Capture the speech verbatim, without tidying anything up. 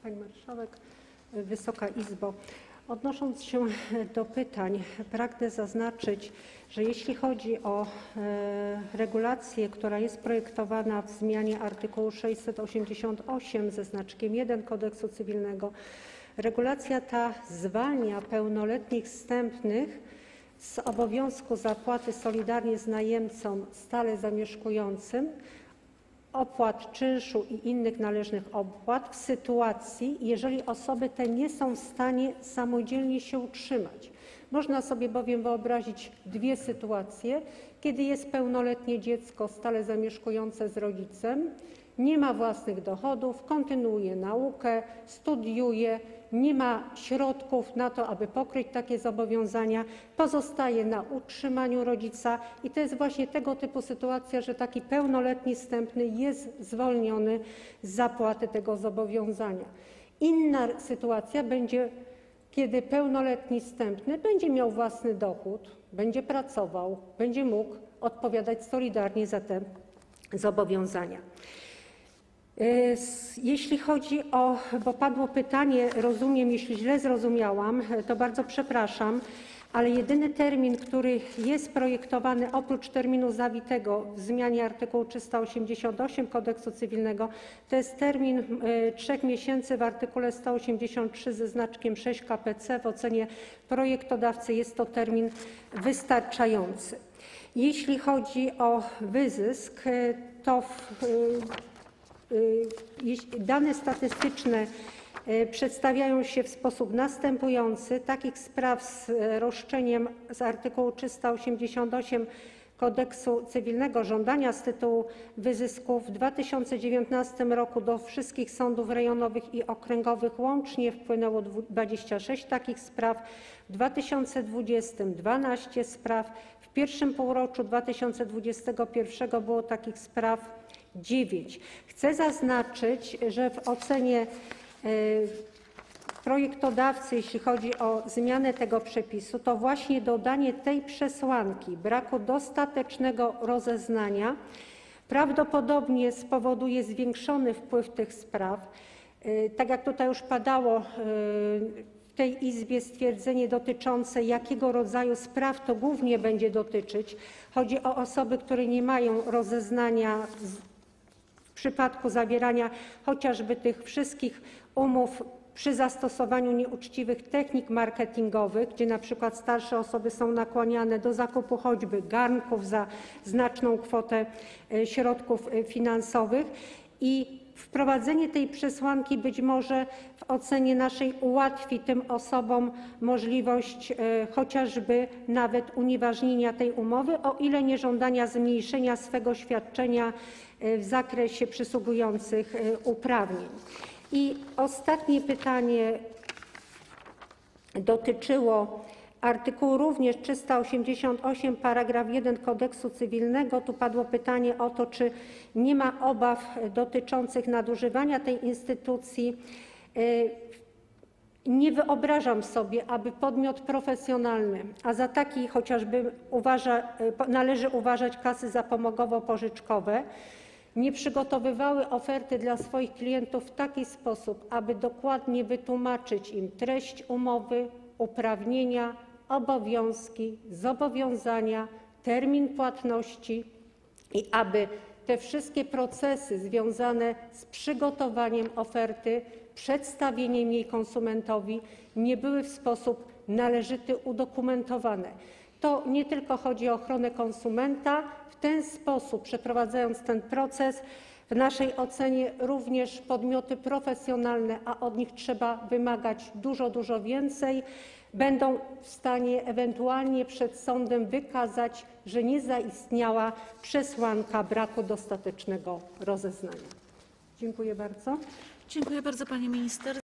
Pani Marszałek, Wysoka Izbo. Odnosząc się do pytań, pragnę zaznaczyć, że jeśli chodzi o regulację, która jest projektowana w zmianie artykułu sześćset osiemdziesiąt osiem ze znaczkiem jeden Kodeksu cywilnego, regulacja ta zwalnia pełnoletnich zstępnych z obowiązku zapłaty solidarnie z najemcą stale zamieszkującym opłat czynszu i innych należnych opłat w sytuacji, jeżeli osoby te nie są w stanie samodzielnie się utrzymać. Można sobie bowiem wyobrazić dwie sytuacje, kiedy jest pełnoletnie dziecko stale zamieszkujące z rodzicem, nie ma własnych dochodów, kontynuuje naukę, studiuje, nie ma środków na to, aby pokryć takie zobowiązania, pozostaje na utrzymaniu rodzica i to jest właśnie tego typu sytuacja, że taki pełnoletni zstępny jest zwolniony z zapłaty tego zobowiązania. Inna sytuacja będzie, kiedy pełnoletni zstępny będzie miał własny dochód, będzie pracował, będzie mógł odpowiadać solidarnie za te zobowiązania. Jeśli chodzi o, bo padło pytanie, rozumiem, jeśli źle zrozumiałam, to bardzo przepraszam, ale jedyny termin, który jest projektowany oprócz terminu zawitego w zmianie artykułu trzysta osiemdziesiąt osiem Kodeksu cywilnego, to jest termin trzech miesięcy w artykule sto osiemdziesiąt trzy ze znaczkiem sześć K P C. W ocenie projektodawcy jest to termin wystarczający. Jeśli chodzi o wyzysk, to w dane statystyczne przedstawiają się w sposób następujący. Takich spraw z roszczeniem z artykułu trzysta osiemdziesiąt osiem Kodeksu cywilnego, żądania z tytułu wyzysku w dwa tysiące dziewiętnastym roku do wszystkich sądów rejonowych i okręgowych łącznie wpłynęło dwadzieścia sześć takich spraw, w dwa tysiące dwudziestym dwanaście spraw, w pierwszym półroczu dwa tysiące dwudziestego pierwszego było takich spraw dziewięć. Chcę zaznaczyć, że w ocenie projektodawcy, jeśli chodzi o zmianę tego przepisu, to właśnie dodanie tej przesłanki braku dostatecznego rozeznania prawdopodobnie spowoduje zwiększony wpływ tych spraw. Tak jak tutaj już padało w tej Izbie stwierdzenie dotyczące, jakiego rodzaju spraw to głównie będzie dotyczyć. Chodzi o osoby, które nie mają rozeznania w przypadku zawierania chociażby tych wszystkich umów przy zastosowaniu nieuczciwych technik marketingowych, gdzie na przykład starsze osoby są nakłaniane do zakupu choćby garnków za znaczną kwotę środków finansowych i wprowadzenie tej przesłanki być może w ocenie naszej ułatwi tym osobom możliwość chociażby nawet unieważnienia tej umowy, o ile nie żądania zmniejszenia swego świadczenia w zakresie przysługujących uprawnień. I ostatnie pytanie dotyczyło artykułu również trzysta osiemdziesiąt osiem paragraf jeden Kodeksu cywilnego. Tu padło pytanie o to, czy nie ma obaw dotyczących nadużywania tej instytucji. Nie wyobrażam sobie, aby podmiot profesjonalny, a za taki chociażby uważa, należy uważać kasy zapomogowo-pożyczkowe, nie przygotowywały oferty dla swoich klientów w taki sposób, aby dokładnie wytłumaczyć im treść umowy, uprawnienia, obowiązki, zobowiązania, termin płatności i aby te wszystkie procesy związane z przygotowaniem oferty, przedstawieniem jej konsumentowi nie były w sposób należyty udokumentowane. To nie tylko chodzi o ochronę konsumenta. W ten sposób, przeprowadzając ten proces, w naszej ocenie również podmioty profesjonalne, a od nich trzeba wymagać dużo, dużo więcej, będą w stanie ewentualnie przed sądem wykazać, że nie zaistniała przesłanka braku dostatecznego rozeznania. Dziękuję bardzo. Dziękuję bardzo, pani minister.